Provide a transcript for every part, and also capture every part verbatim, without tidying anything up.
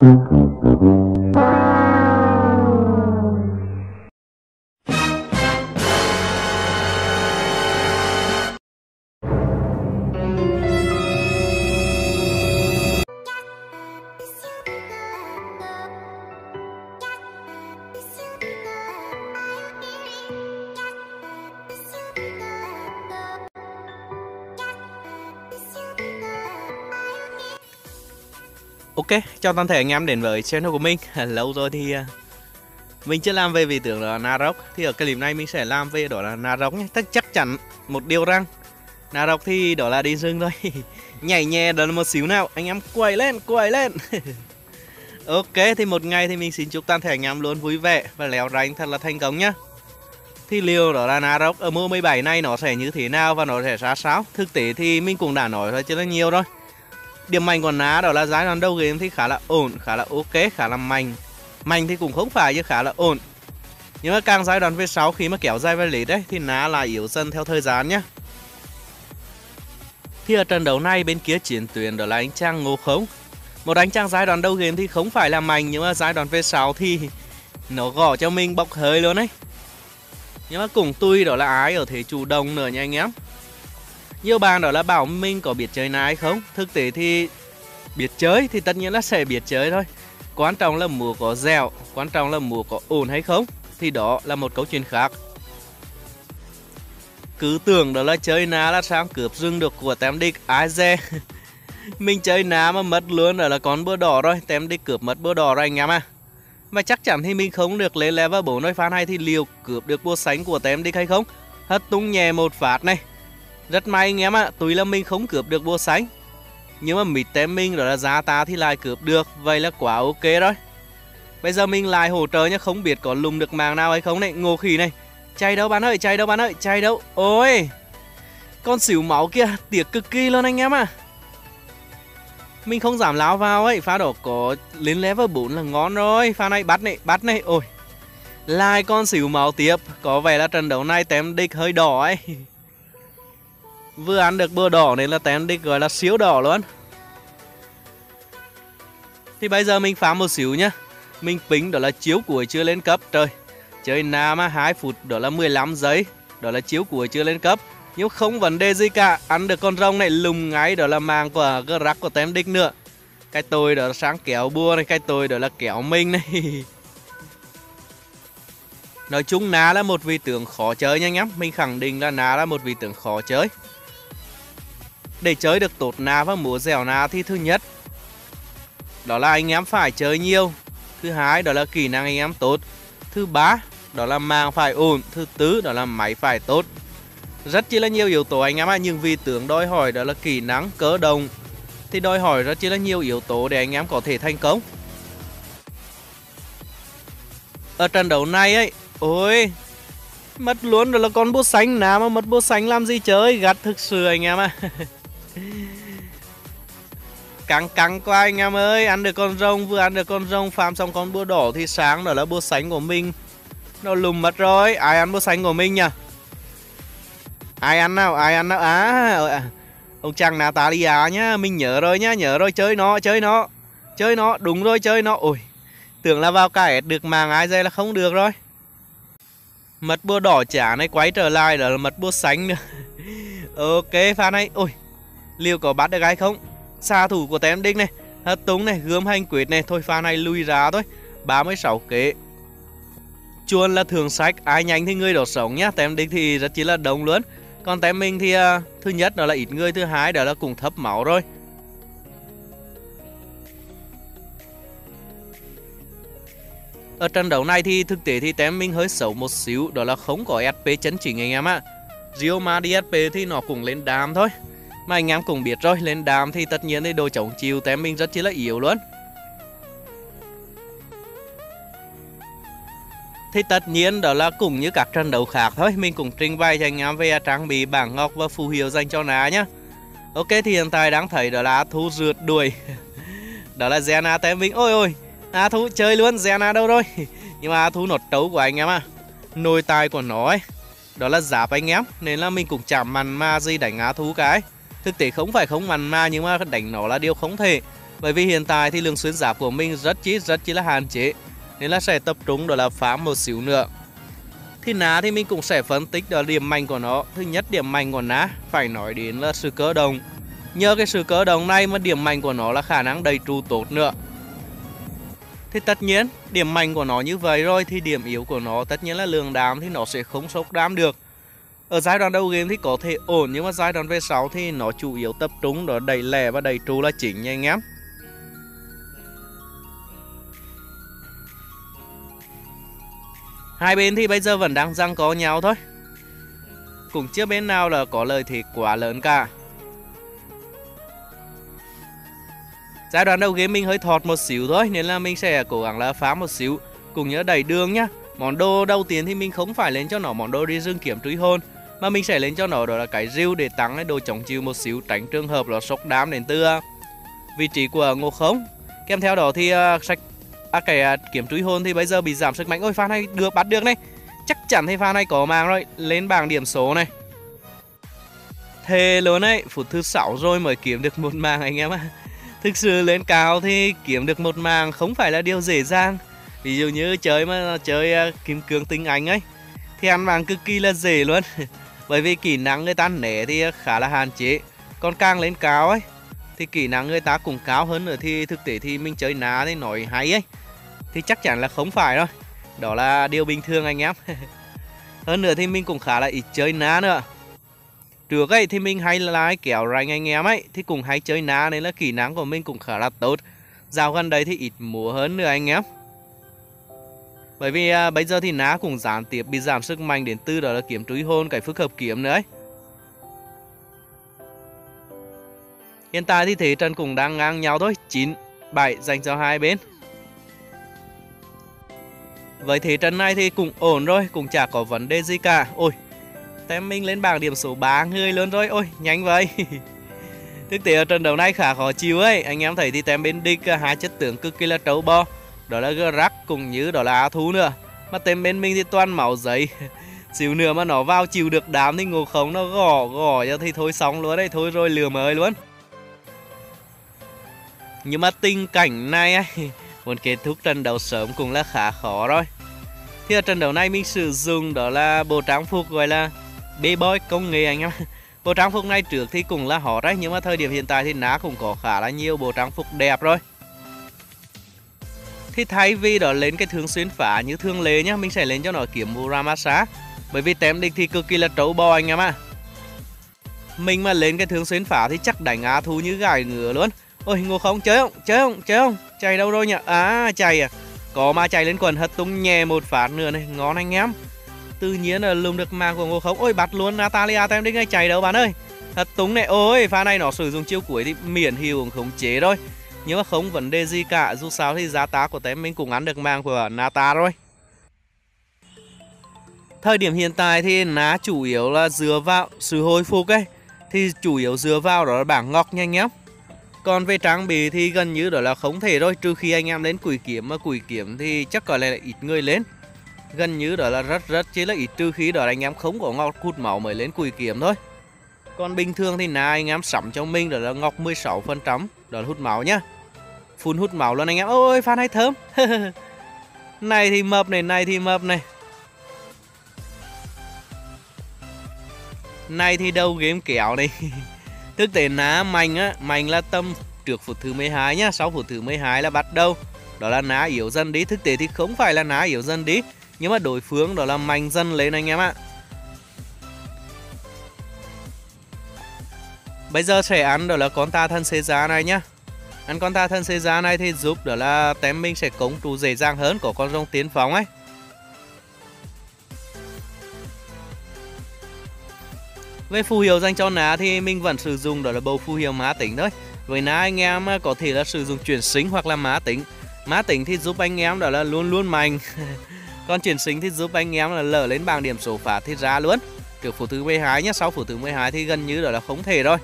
Ok, chào toàn thể anh em đến với channel của mình. Lâu rồi thì uh, mình chưa làm về vị tướng là Narok. Thì ở clip này mình sẽ làm về đó là Narok nhé. Tất chắc chắn một điều rằng Narok thì đó là đi rừng thôi. Nhảy nhẹ đó là một xíu nào. Anh em quay lên, quay lên. Ok, thì một ngày thì mình xin chúc toàn thể anh em luôn vui vẻ và leo rank thật là thành công nhá. Thì liệu đó là Narok ở mùa mười bảy này nó sẽ như thế nào và nó sẽ ra sao? Thực tế thì mình cũng đã nói rồi chứ là nhiều rồi. Điểm mạnh của Ná đó là giai đoạn đầu game thì khá là ổn, khá là ok, khá là mạnh. Mạnh thì cũng không phải chứ khá là ổn. Nhưng mà càng giai đoạn về sau khi mà kéo dài về lít đấy thì Ná lại yếu dần theo thời gian nhé. Thì ở trận đấu này bên kia chiến tuyến đó là anh chàng Ngô Không. Một anh chàng giai đoạn đầu game thì không phải là mạnh, nhưng mà giai đoạn về sau thì nó gõ cho mình bốc hơi luôn đấy. Nhưng mà cũng tùy đó là ai ở thế chủ động nữa nha anh em. Nhiều bạn đó là bảo mình có biết chơi Ná hay không. Thực tế thì biết chơi thì tất nhiên là sẽ biết chơi thôi. Quan trọng là mùa có dẻo, quan trọng là mùa có ổn hay không, thì đó là một câu chuyện khác. Cứ tưởng đó là chơi Ná là sang cướp rừng được của tem địch, ai dè. Mình chơi Ná mà mất luôn đó là con búa đỏ rồi. Tem địch cướp mất búa đỏ rồi anh em à. Mà chắc chắn thì mình không được lên level bốn rồi. Phan này thì liệu cướp được búa sánh của tem địch hay không. Hất tung nhẹ một phát này. Rất may anh em ạ, à, tuy là mình không cướp được búa sánh, nhưng mà mít tem mình đó là giá ta thì lại cướp được. Vậy là quá ok rồi. Bây giờ mình lại hỗ trợ nhá, không biết có lùm được màng nào hay không này. Ngô khỉ này, chạy đâu bạn ơi, chạy đâu bạn ơi, chạy đâu. Ôi, con xỉu máu kia, tiếc cực kỳ luôn anh em à. Mình không dám lao vào ấy, pha đó có lên level bốn là ngon rồi. Pha này bắt này, bắt này, ôi. Lại con xỉu máu tiếp, có vẻ là trận đấu này tem địch hơi đỏ ấy. Vừa ăn được búa đỏ nên là tem địch gọi là siêu đỏ luôn. Thì bây giờ mình phá một xíu nhá. Mình pính đó là chiếu cuối chưa lên cấp. Trời, chơi Ná mà hai phút đó là mười lăm giây. Đó là chiếu cuối chưa lên cấp. Nhưng không vấn đề gì cả. Ăn được con rồng này lùm ngay đó là màng của cái rắc của tem địch nữa. Cái tôi đó là sáng kéo búa này. Cái tôi đó là kéo mình này. Nói chung Ná là một vị tướng khó chơi nha anh em. Mình khẳng định là Ná là một vị tướng khó chơi. Để chơi được tốt Ná và múa dẻo Ná thì thứ nhất đó là anh em phải chơi nhiều. Thứ hai đó là kỹ năng anh em tốt. Thứ ba đó là màng phải ổn. Thứ tư đó là máy phải tốt. Rất chỉ là nhiều yếu tố anh em ạ. Nhưng vì tướng đòi hỏi đó là kỹ năng cơ động thì đòi hỏi rất chỉ là nhiều yếu tố để anh em có thể thành công. Ở trận đấu này ấy, ôi, mất luôn đó là con búa xanh. Ná mà mất búa xanh làm gì chơi. Gắt thực sự anh em ạ. Căng căng quá anh em ơi. Ăn được con rồng, vừa ăn được con rồng farm xong con búa đỏ thì sáng đó là búa xanh của mình nó lùm mất rồi. Ai ăn búa xanh của mình nhỉ? Ai ăn nào, ai ăn nào. À, ông chàng Natalia nhá. Mình nhớ rồi nhá, nhớ rồi. Chơi nó, chơi nó, chơi nó, đúng rồi, chơi nó. Ôi, tưởng là vào cải được màng ai dây là không được rồi. Mất búa đỏ trả này, quay trở lại đó là mất búa xanh nữa. Ok pha này. Ôi, liệu có bắt được ai không? Xạ thủ của tem địch này, hất tung này, gươm hành quyết này. Thôi pha này lui ra thôi. Ba mươi sáu kế. Chuồn là thường sách, ai nhanh thì người đó sống nhá. Tem địch thì rất chỉ là đông luôn. Còn tem mình thì uh, thứ nhất đó là ít người, thứ hai đó là cũng thấp máu rồi. Ở trận đấu này thì thực tế thì tem mình hơi xấu một xíu. Đó là không có ét pê chân chính anh em ạ. Rio Ma đi ét pê thì nó cũng lên đam thôi. Mà anh em cũng biết rồi, lên đam thì tất nhiên thì đồ chống chịu tem mình rất chỉ là yếu luôn. Thì tất nhiên đó là cũng như các trận đấu khác thôi. Mình cũng trình bày cho anh em về trang bị bảng ngọc và phù hiệu dành cho Ná nhá. Ok thì hiện tại đang thấy đó là Thu rượt đuổi. Đó là Zena tem mình. Ôi ôi, A Thu chơi luôn, Zena đâu rồi? Nhưng mà A Thu nốt trấu của anh em à. Nồi tài của nó ấy đó là giáp anh em, nên là mình cũng chả mặn mà gì đánh A Thu cái. Thực tế không phải không mặn mà, nhưng mà đánh nó là điều không thể. Bởi vì hiện tại thì lượng xuyên giáp của mình rất chí rất chí là hạn chế, nên là sẽ tập trung đó là farm một xíu nữa. Thì ná thì mình cũng sẽ phân tích đó điểm mạnh của nó. Thứ nhất, điểm mạnh của ná phải nói đến là sự cơ động. Nhờ cái sự cơ động này mà điểm mạnh của nó là khả năng đầy trụ tốt nữa. Thì tất nhiên điểm mạnh của nó như vậy rồi thì điểm yếu của nó tất nhiên là lượng đam thì nó sẽ không sốc đam được. Ở giai đoạn đầu game thì có thể ổn, nhưng mà giai đoạn về sau thì nó chủ yếu tập trung đó đẩy lẻ và đẩy trụ là chính nha anh em. Hai bên thì bây giờ vẫn đang giằng co nhau thôi, cũng chưa bên nào là có lợi thế quá lớn cả. Giai đoạn đầu game mình hơi thọt một xíu thôi, nên là mình sẽ cố gắng là phá một xíu, cũng nhớ đẩy đường nhá. Món đồ đầu tiên thì mình không phải lên cho nó món đồ đi rừng kiếm truy hồn, mà mình sẽ lên cho nó đó là cái rìu để tăng cái độ chống chịu một xíu, tránh trường hợp là sốc đám đến từ uh, vị trí của Ngộ Không. Kèm theo đó thì uh, sách à, cái uh, kiếm truy hồn thì bây giờ bị giảm sức mạnh. Ôi pha này được bắt được này, chắc chắn thì pha này có màng rồi, lên bảng điểm số này. Thề luôn đấy, phút thứ sáu rồi mới kiếm được một màng anh em ạ. Thực sự lên cao thì kiếm được một màng không phải là điều dễ dàng. Ví dụ như chơi mà chơi uh, kim cương tinh anh ấy thì ăn màng cực kỳ là dễ luôn. Bởi vì kỹ năng người ta né thì khá là hạn chế. Còn càng lên cao ấy thì kỹ năng người ta cũng cao hơn nữa. Thì thực tế thì mình chơi ná thì nói hay ấy thì chắc chắn là không phải đâu. Đó là điều bình thường anh em. Hơn nữa thì mình cũng khá là ít chơi ná nữa. Trước ấy thì mình hay lái kéo rành anh em ấy thì cũng hay chơi ná, nên là kỹ năng của mình cũng khá là tốt. Dạo gần đây thì ít múa hơn nữa anh em. Bởi vì à, bây giờ thì ná cũng gián tiếp bị giảm sức mạnh đến từ đó là kiếm truy hồn, cái phức hợp kiếm nữa ấy. Hiện tại thì thế trận cũng đang ngang nhau thôi, chín bảy dành cho hai bên. Với thế trận này thì cũng ổn rồi, cũng chả có vấn đề gì cả. Ôi, tem mình lên bảng điểm số ba người luôn rồi, ôi nhanh vậy. Thực tế ở trận đấu này khá khó chịu ấy. Anh em thấy thì tem bên địch hai chất tướng cực kỳ là trâu bo, đó là Grack cũng như đó là Á Thú nữa. Mà tem bên mình thì toàn máu giấy. Xíu nữa mà nó vào chịu được đám thì Ngộ Không nó gõ gõ cho thì thôi xong luôn đấy, thôi rồi lừa mới luôn. Nhưng mà tình cảnh này ấy, muốn kết thúc trận đấu sớm cũng là khá khó rồi. Thì ở trận đấu này mình sử dụng đó là bộ trang phục gọi là B-Boy công nghệ anh em. Bộ trang phục này trước thì cũng là hot đấy, nhưng mà thời điểm hiện tại thì ná cũng có khá là nhiều bộ trang phục đẹp rồi. Thì thay vì đó lên cái thương xuyên phá như thường lệ nhá, mình sẽ lên cho nó kiếm Muramasa. Bởi vì tem địch thì cực kỳ là trâu bò anh em ạ. À. Mình mà lên cái thương xuyên phá thì chắc đánh Á Thú như gài ngựa luôn. Ôi Ngộ Không chơi không? Chơi không? Chơi không? Chạy đâu rồi nhỉ? À chạy à. Có mà chạy lên quần hất tung nhẹ một phát nữa này, ngon anh em. Tự nhiên là lùm được màng của Ngộ Không. Ôi bắt luôn Natalia, tem địch này chạy đâu bạn ơi. Hất tung này, ôi pha này nó sử dụng chiêu cuối thì miễn hiệu cũng khống chế thôi. Nhưng mà không vấn đề gì cả, dù sao thì giá tá của tem mình cũng ăn được màng của Nata rồi. Thời điểm hiện tại thì ná chủ yếu là dựa vào sự hồi phục ấy, thì chủ yếu dựa vào đó là bảng ngọc nhanh nhá. Còn về trang bị thì gần như đó là không thể rồi, trừ khi anh em đến quỷ kiếm, mà quỷ kiếm thì chắc có lẽ là ít người lên. Gần như đó là rất rất chỉ là ít, trừ khi đó là anh em không có ngọc hút máu mới lên quỷ kiếm thôi. Còn bình thường thì ná anh em sắm cho mình đó là ngọc mười sáu phần trăm, đó là hút máu nhá. Phun hút máu luôn anh em. Ôi pha này thơm. Này thì mập này, này thì mập này. Này thì đầu game kéo này. Thực tế ná mạnh á, mạnh là tầm trước phút thứ mười hai nhá, sau phút thứ mười hai là bắt đầu đó là ná yếu dần đi. Thực tế thì không phải là ná yếu dần đi, nhưng mà đối phương đó là mạnh dần lên anh em ạ. Bây giờ sẽ ăn đó là con tà thần xê giá này nhá. Ăn con tà thần xê giá này thì giúp đó là tem mình sẽ công trụ dễ dàng hơn, có con rồng tiến phóng ấy. Về phù hiệu dành cho ná thì mình vẫn sử dụng đó là bầu phù hiệu má tính thôi. Với ná anh em có thể là sử dụng chuyển sinh hoặc là má tính. Má tính thì giúp anh em đó là luôn luôn mạnh. Còn chuyển sinh thì giúp anh em là lở lên bảng điểm số phá thì ra luôn. Trước phút thứ mười hai nhé, sau phút thứ mười hai thì gần như đó là không thể rồi.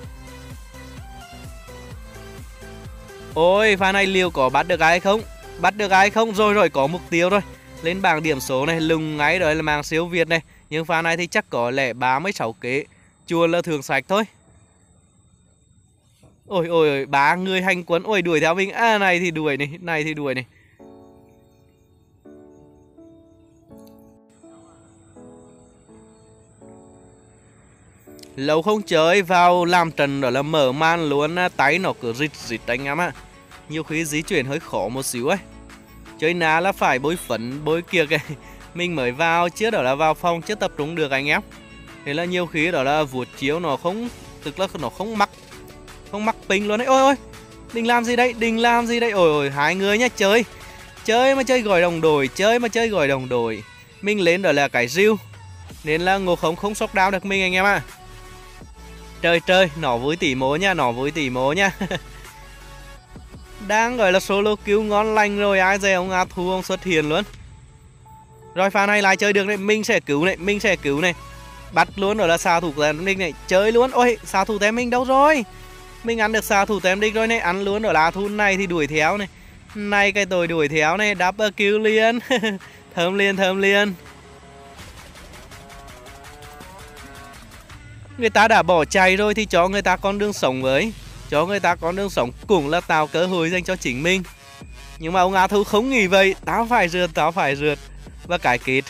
Ôi pha này liều có bắt được ai không? Bắt được ai không? Rồi rồi, có mục tiêu rồi. Lên bảng điểm số này, lùng ngay rồi là màng siêu việt này. Nhưng pha này thì chắc có lẽ ba mươi sáu kế. Chuồn là thường sạch thôi. Ôi ôi ôi, ba người hành quân. Ôi đuổi theo mình. À này thì đuổi này, này thì đuổi này. Lâu không chơi vào làm trận đó là mở màn luôn, tay nó cứ rít rít anh em ạ. Nhiều khi di chuyển hơi khó một xíu ấy. Chơi ná là phải bôi phấn, bôi kia kìa. Mình mới vào, trước đó là vào phòng, chưa tập trung được anh em. Thế là nhiều khi đó là vuột chiếu nó không, tức là nó không mắc, không mắc ping luôn đấy. Ôi ôi, định làm gì đây, định làm gì đây. Ôi ôi, hai người nhá, chơi. Chơi mà chơi gọi đồng đội, chơi mà chơi gọi đồng đội. Mình lên đó là cái riêu, nên là Ngộ Không không sốc đau được mình anh em ạ. À. Trời trời, nó vui tỉ mố nha, nó vui tỉ mố nha. Đang gọi là solo kill ngon lành rồi, ai dè ông A Thu ông xuất hiện luôn. Rồi pha này lại chơi được đấy, mình sẽ cứu này, mình sẽ cứu này. Bắt luôn rồi là xạ thủ của tem đích này, chơi luôn. Ôi, xạ thủ tem mình đâu rồi? Mình ăn được xạ thủ tem đích rồi này, ăn luôn ở là thun này thì đuổi theo này. Này cái tôi đuổi theo này, double kill liền. Thơm liền, thơm liền. Người ta đã bỏ chạy rồi thì cho người ta con đường sống với. Cho người ta con đường sống cũng là tạo cơ hội dành cho chính mình. Nhưng mà ông A Thu không nghĩ vậy. Tao phải rượt, tao phải rượt. Và cái kết.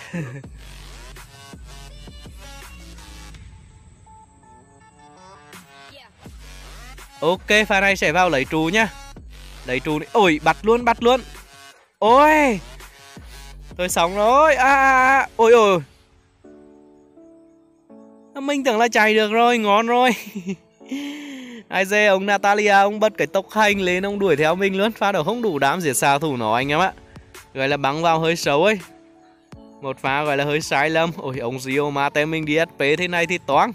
Ok, pha này sẽ vào lấy trù nhá. Lấy trù này. Ôi, bắt luôn, bắt luôn. Ôi, tôi sống rồi. À, à, à. Ôi ôi. Mình tưởng là chạy được rồi, ngon rồi. Ai dè ông Natalia ông bật cái tốc hành lên, ông đuổi theo mình luôn. Pha đó không đủ đám diệt xạ thủ nó anh em ạ. Gọi là bắn vào hơi xấu ấy. Một pha gọi là hơi sai lầm. Ôi ông Gio mà tem mình đi ét pê thế này thì toán.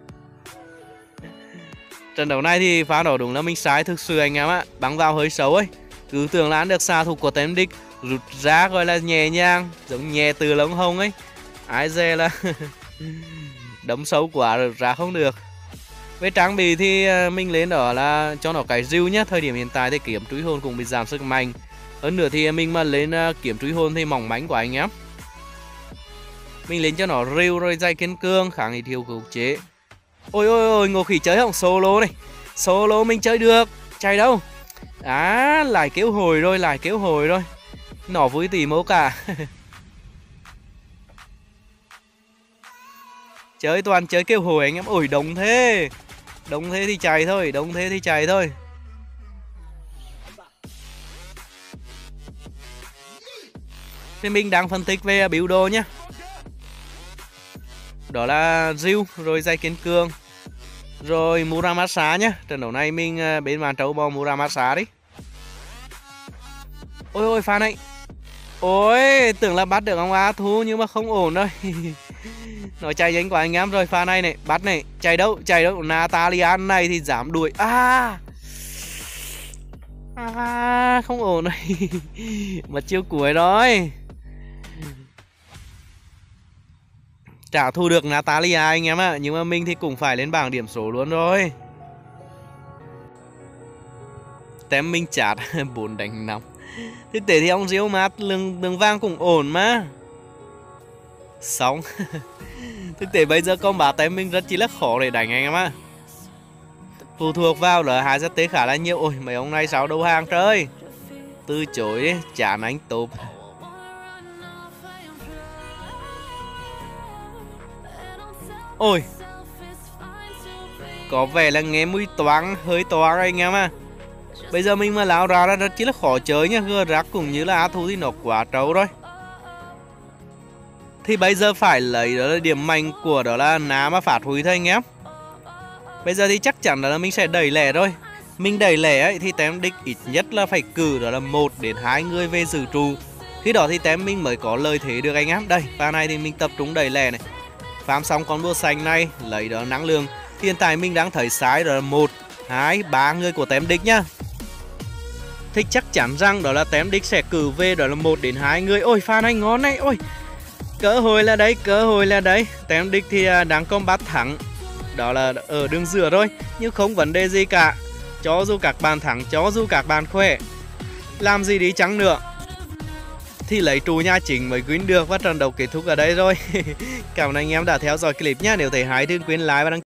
Trận đấu này thì pha đó đúng là mình sai thực sự anh em ạ. Bắn vào hơi xấu ấy. Cứ tưởng là ăn được xạ thủ của tem đích, rút ra gọi là nhẹ nhàng, giống nhẹ từ lông hông ấy. Ai dè là đấm xấu quá rồi ra không được. Với trang bị thì mình lên đó là cho nó cái riêu nhá. Thời điểm hiện tại thì kiếm truy hồn cũng bị giảm sức mạnh. Hơn nữa thì mình mà lên kiếm truy hồn thì mỏng mánh của anh em. Mình lên cho nó riêu rồi dây kiên cương, kháng thì thiêu cứu chế. Ôi ôi ôi, Ngộ Khỉ chơi không solo này. Solo mình chơi được, chạy đâu. À, lại kêu hồi rồi, lại kêu hồi rồi. Nó vui tỉ mố cả. Chơi toàn chơi kêu hồi anh em. Ôi đông thế. Đông thế thì chạy thôi, đông thế thì chạy thôi. Thì mình đang phân tích về biểu đồ nhá. Đó là Ryu, rồi dây kiên cương, rồi Muramasa nhá. Trận đấu này mình bên màn trâu bò Muramasa đi. Ôi ôi pha này. Ôi tưởng là bắt được ông A Thu nhưng mà không ổn rồi. Nó chạy nhanh quá anh em. Rồi pha này này, bắt này, chạy đâu, chạy đâu. Natalia này thì dám đuổi. À, à không ổn rồi. Mất chiêu cuối rồi. Trả thù được Natalia anh em ạ. À. Nhưng mà mình thì cũng phải lên bảng điểm số luôn rồi. Tem mình chát bốn đánh năm. Thực tế thì ông Diêu mát lưng đường vang cũng ổn mà. Xong. Thực tế bây giờ combat tem mình rất chỉ là khó để đánh anh em ạ. À. Phụ thuộc vào là hai giáp tế khá là nhiều. Ôi mấy ông này sao đầu hàng trời. Từ chối đi, chán anh tốt. Ôi, có vẻ là nghe mũi toán, hơi toán anh em à. Bây giờ mình mà lao ra là rất chỉ là khó chơi nha. Gờ rắc cũng như là A Thu thì nó quá trâu rồi. Thì bây giờ phải lấy đó là điểm mạnh của đó là ná mà phạt hủy thôi anh em. Bây giờ thì chắc chắn là mình sẽ đẩy lẻ thôi. Mình đẩy lẻ ấy thì tem đích ít nhất là phải cử đó là một đến hai người về dự trù. Khi đó thì tem mình mới có lợi thế được anh em. Đây, pha này thì mình tập trung đẩy lẻ này. Farm xong con búa xanh này, lấy đó năng lượng. Hiện tại mình đang thấy sai đó là một, hai, ba người của tem đích nhá. Thì chắc chắn rằng đó là tem đích sẽ cử về đó là một đến hai người. Ôi pha này ngon này, ôi. Cơ hội là đấy, cơ hội là đấy. Tem đích thì đang combat thắng. Đó là ở đường giữa thôi, nhưng không vấn đề gì cả. Cho dù các bạn thắng, cho dù các bạn khỏe, làm gì đi chăng nữa thì lấy trù nhà chính mới win được. Và trận đấu kết thúc ở đây rồi. Cảm ơn anh em đã theo dõi clip nhé. Nếu thấy hay thì đừng quên like và đăng